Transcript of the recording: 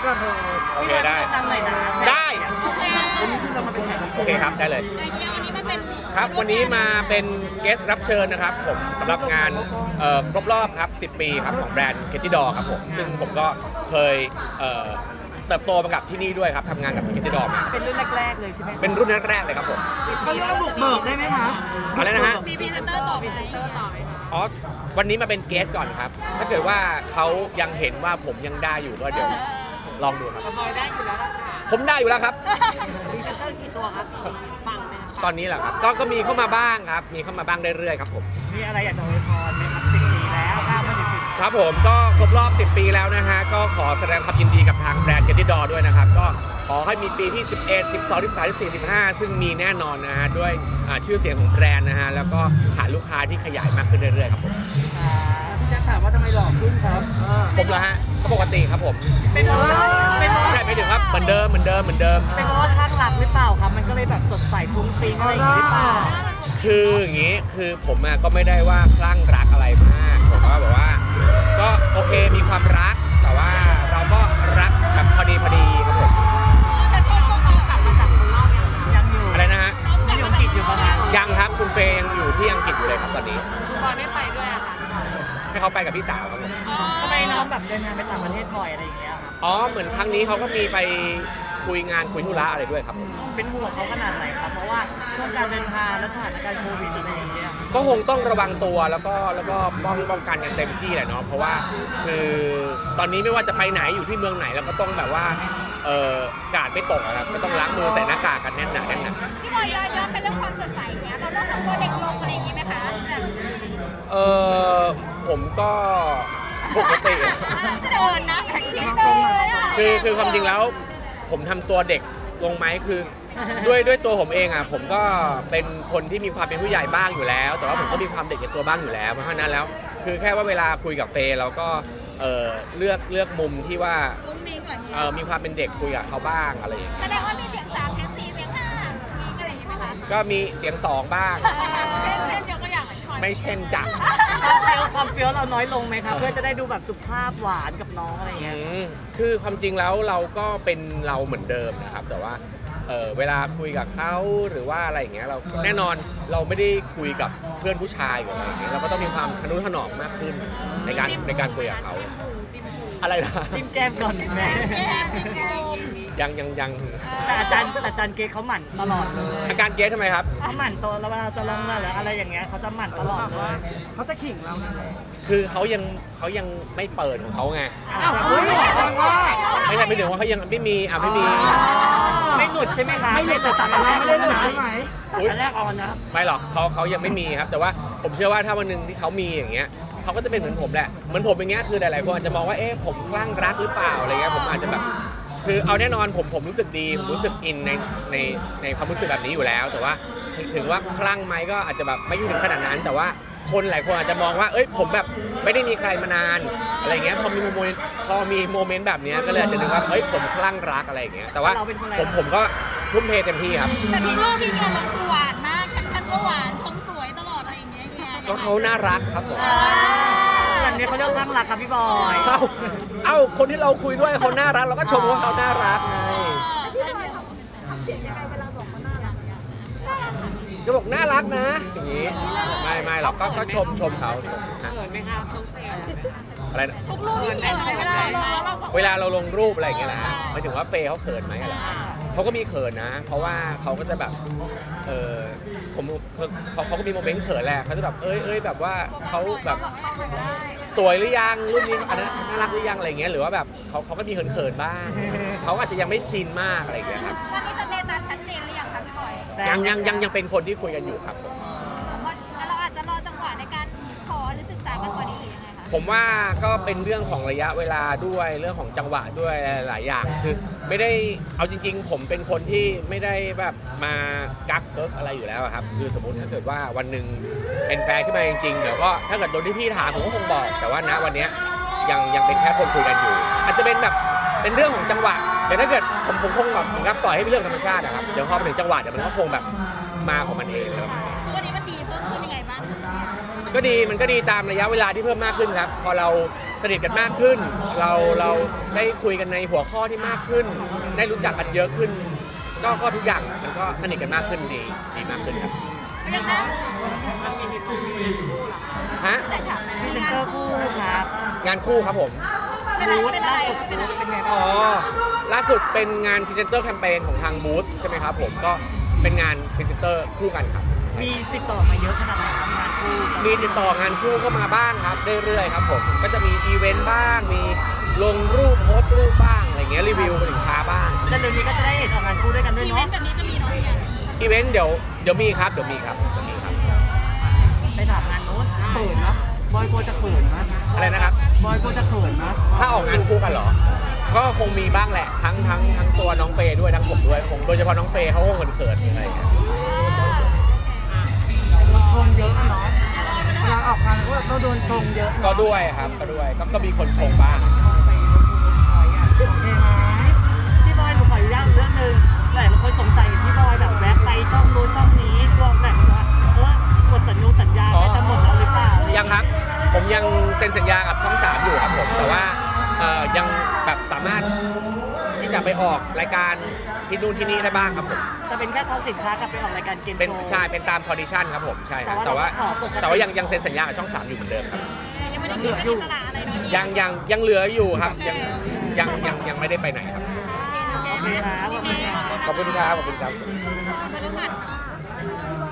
ก่อนเถอะโอเคได้ได้วันนี้เรามาเป็นแขกรับเชิญโอเคครับได้เลยครับวันนี้มาเป็นเกสรับเชิญนะครับผมสำหรับงานครบรอบครับ10 ปีครับของแบรนด์เคที่ดอครับผมซึ่งผมก็เคยเติบโตมากับที่นี่ด้วยครับทำงานกับเคที่ดอมาเป็นรุ่นแรกๆเลยใช่ไหมเป็นรุ่นแรกๆเลยครับผมเขาเรียกว่าบุกเบิกได้ไหมคะอะไรนะฮะมีพรีเซนเตอร์ต่อไหมอ๋อวันนี้มาเป็นเกสก่อนครับถ้าเกิดว่าเขายังเห็นว่าผมยังได้อยู่ก็เดี๋ยวลองดูครับได้อยู่แล้วค่ะผมได้อยู่แล้วครับพรีเซนเตอร์กี่ตัวครับฟังไหมตอนนี้แหละครับก็มีเข้ามาบ้างครับมีเข้ามาบ้างเรื่อยๆครับผมมีอะไรอยากจะอวยพรไหมครับ10 ปีแล้วข้ามมาถึง10 ครับผมก็ครบรอบ10 ปีแล้วนะฮะก็ขอแสดงความยินดีกับทางแบรนด์เคที่ดอด้วยนะครับก็ขอให้มีปีที่11 12 13 14 15ซึ่งมีแน่นอนนะฮะด้วยชื่อเสียงของแบรนด์นะฮะแล้วก็ฐานลูกค้าที่ขยายมากขึ้นเรื่อยๆครับผมจะถามว่าทำไมหล่อขึ้นครับผมเหรอฮะก็ปกติครับผมเป็นเพราะใช่ไม่ถึงครับเหมือนเดิมเป็นเพราะว่าข้างหลักหรือเปล่าครับมันก็เลยแบบสดใสฟุ้งฟิ้งอะไรอย่างนี้หรือเปล่าคืออย่างนี้คือผมก็ไม่ได้ว่าคลั่งรักอะไรมากผมก็แบบว่าก็โอเคมีความรักแต่ว่าเราก็รักแบบพอดีครับผมแต่ช่วงพวกเขากลับมาจากเมืองนอกยังอยู่อะไรนะฮะยังอยู่อังกฤษอยู่ประมาณยังครับคุณเฟย์ยังอยู่ที่อังกฤษอยู่เลยครับตอนนี้บอยไม่ไปด้วยอะค่ะให้เขาไปกับพี่สาวครับผมทำไมน้องแบบเดินทางไปต่างประเทศบ่อยอะไรอย่างเงี้ยอ๋อเหมือนครั้งนี้เขาก็มีไปคุยธุระอะไรด้วยครับเป็นห่วงเขาขนาดไหนครับเพราะว่าช่วงการเดินทางและสถานการณ์โควิดอะไรอย่างเงี้ยก็คงต้องระวังตัวแล้วก็ป้องกันกันเต็มที่แหละเนาะเพราะว่าคือตอนนี้ไม่ว่าจะไปไหนอยู่ที่เมืองไหนเราก็ต้องแบบว่ากาดไม่ตกครับก็ต้องล้างมือใส่หน้ากากกันแน่นหนาพี่บอยย้อนไปเรื่องความสดใสเนี้ยเราต้องทำตัวเด็กลงอะไรอย่างงี้ไหมคะผมก็ปกตินะคือความจริงแล้วผมทำตัวเด็กลงไหมคือด้วยตัวผมเองอ่ะผมก็เป็นคนที่มีความเป็นผู้ใหญ่บ้างอยู่แล้วแต่ว่าผมก็มีความเด็กในตัวบ้างอยู่แล้วเพราะฉะนั้นแล้วคือแค่ว่าเวลาคุยกับเฟย์เราก็เลือกมุมที่ว่ามีความเป็นเด็กคุยกับเขาบ้างอะไรอย่างเงี้ยแสดงว่ามีเสียง3เสียง4เสียง5มีอะไรอย่างเงี้ยไหมคะก็มีเสียง2บ้างเช่นยกตัวอย่างไม่เช่นจังความเฟี้ยวเราน้อยลงไหมครับเพื่อจะได้ดูแบบสุภาพหวานกับน้องอะไรอย่างเงี้ยคือความจริงแล้วเราก็เป็นเราเหมือนเดิมนะครับแต่ว่าเวลาคุยกับเขาหรือว่าอะไรอย่างเงี้ยเราแน่นอนเราไม่ได้คุยกับเพื่อนผู้ชายหรืออะไรอย่างเงี้ยเราก็ต้องมีความทนุถนอมมากขึ้นในการคุยกับเขาอะไรนะจิ้มแก้มก่อนแม่ยังแต่อาจารย์เกสเขาหมั่นตลอดเลยอาการเกสทำไมครับเขาหมั่นตัวเวลาจะลงอะไรอะไรอย่างเงี้ยเขาจะหมั่นตลอดเลยเขาจะขิงเราคือเขายังไม่เปิดของเขาไงไม่ใช่ไม่ถึงว่าเขายังไม่มีไม่หลุดใช่ไหมคะไม่แต่ตัดอะไรไม่ได้หลุดใช่ไหมอันแรกออนนะไม่หรอกเขายังไม่มีครับแต่ว่าผมเชื่อว่าถ้าวันหนึ่งที่เขามีอย่างเงี้ยเขาก็จะเป็นเหมือนผมแหละเหมือนผมอย่างเงี้ยคือหลายๆคนอาจจะมองว่าผมคลั่งรักหรือเปล่าอะไรเงี้ยผมอาจจะแบบคือเอาแน่นอนผมรู้สึกดีผมรู้สึกอินในความรู้สึกแบบนี้อยู่แล้วแต่ว่าถึงว่าคลั่งไหมก็อาจจะแบบไม่ถึงขนาดนั้นแต่ว่าคนหลายคนอาจจะมองว่าผมแบบไม่ได้มีใครมานานอะไรเงี้ยพอมีโมเมนต์แบบนี้ก็เลยอาจจะนึกว่าผมคลั่งรักอะไรอย่างเงี้ยแต่ว่าผมก็ทุ่มเทเต็มที่ครับแต่ทุกรูปที่เนี่ยมันคือหวานมากแคปชั่นก็หวานชมสวยตลอดอะไรอย่างเงี้ยก็เขาน่ารักครับผมแบบนี้เขาเรียกคลั่งรักครับพี่บอยคนที่เราคุยด้วยเขาน่ารักเราก็ชมว่าเขาน่ารักไงก็บอกน่ารักนะอย่างนี้ไม่หรอกก็ชมเขาอะไรนะทุกรูปที่เวลาเราลงรูปอะไรอย่างเงี้ยนะหมายถึงว่าเฟย์เขาเขินไหมอะไรเขาก็มีเขินนะเพราะว่าเขาก็จะแบบเขาก็มีโมเมนต์เขินแหละเขาจะแบบแบบว่าเขาแบบสวยหรือยังรุ่นนี้อันนั้นน่ารักหรือยังอะไรเงี้ยหรือว่าแบบเขาก็มีเขินบ้างเขาอาจจะยังไม่ชินมากอะไรอย่างเงี้ยครับตอนนี้สเตตัสชัดเจนหรือยังคะพี่บอยยังเป็นคนที่คุยกันอยู่ครับเราอาจจะรอจังหวะในการขอหรือศึกษากันก่อนดีหรือยังไงคะผมว่าก็เป็นเรื่องของระยะเวลาด้วยเรื่องของจังหวะด้วยหลายอย่างคือไม่ได้เอาจริงๆผมเป็นคนที่ไม่ได้แบบมากักเกิกอะไรอยู่แล้วครับคือสมมติถ้าเกิดว่าวันหนึ่งเป็นแฟนขึ้นมาจริงๆเดี๋ยวก็ถ้าเกิดโดนที่พี่ถามผมก็คงบอกแต่ว่าณวันนี้ยังเป็นแค่คนคุยกันอยู่อาจจะเป็นแบบเป็นเรื่องของจังหวะแต่ถ้าเกิดผมคงแบบผมก็ปล่อยให้เป็นเรื่องธรรมชาตินะครับเดี๋ยวพอไปถึงจังหวะเดี๋ยวมันก็คงแบบมาของมันเองครับวันนี้มันดีเพิ่มขึ้นยังไงบ้างก็ดีมันก็ดีตามระยะเวลาที่เพิ่มมากขึ้นครับพอเราสนิทกันมากขึ้นเราได้คุยกันในหัวข้อที่มากขึ้น ได้รู้จักกันเยอะขึ้นก็ทุกอย่างมันก็สนิทกันมากขึ้นดีมากขึ้นครับเรื่องนั้นฮะแต่ถามนะพรีเซนเตอร์คู่ครับงานคู่ครับผมเป็นอะไรเป็นไงอ๋บ้าอง ล่าสุดเป็นงานพรีเซนเตอร์แคมเปญของทางบูธใช่ไหมครับผมก็เป็นงานพรีเซนเตอร์คู่กันครับมีติดต่อมาเยอะขนาดไหนครับงานคู่มีติดต่องานคู่เข้ามาบ้างครับเรื่อยๆครับผมก็จะมีอีเวนต์บ้างมีลงรูปโพสต์รูปบ้างอะไรเงี้ยรีวิวสินค้าบ้างแต่เร็วนี้ก็จะได้เห็นออกงานคู่ด้วยกันด้วยอีเวเนาะนต์แบบนี้จะมีน้อยอย่างอีเวนต์เดี๋ยวมีครับไปถามงานโน้นเขินนะบอยโกจะเขินนะอะไรนะครับบอยโกจะเขินนะถ้าออกงานคู่กันเหรอ ก็คงมีบ้างแหละทั้งตัวน้องเฟย์ด้วยทั้งผมด้วยคงโดยเฉพาะน้องเฟย์เขาคงเขินๆอะไรอย่างเงี้ยชมเยอะเนาะเวลาออกงานก็เราโดนชมเยอะก็ด้วยครับก็มีคนชมบ้างโอเคไหมพี่บอยหนูขออนุญาตเรื่องนึงหลายคนสงสัยพี่บอยแบบแวะไปช่องนู้นช่องนี้รวมแบบว่าหมดสัญญาจะหมดแล้วหรือเปล่ายังครับผมยังเซ็นสัญญากับช่อง 3อยู่ครับผมแต่ว่ายังแบบสามารถที่จะไปออกรายการที่นู่นที่นี่ได้บ้างครับผมจะเป็นแค่ทำสินค้ากับไปออกรายการเกมโชว์เป็นใช่เป็นตามคอนดิชันครับผมใช่ครับแต่ว่ายังเซ็นสัญญากับช่อง 3อยู่เหมือนเดิมครับยังไม่ได้มีอิสระอะไรเนาะยังเหลืออยู่ครับยังไม่ได้ไปไหนครับโอเคครับขอบคุณครับพฤหัส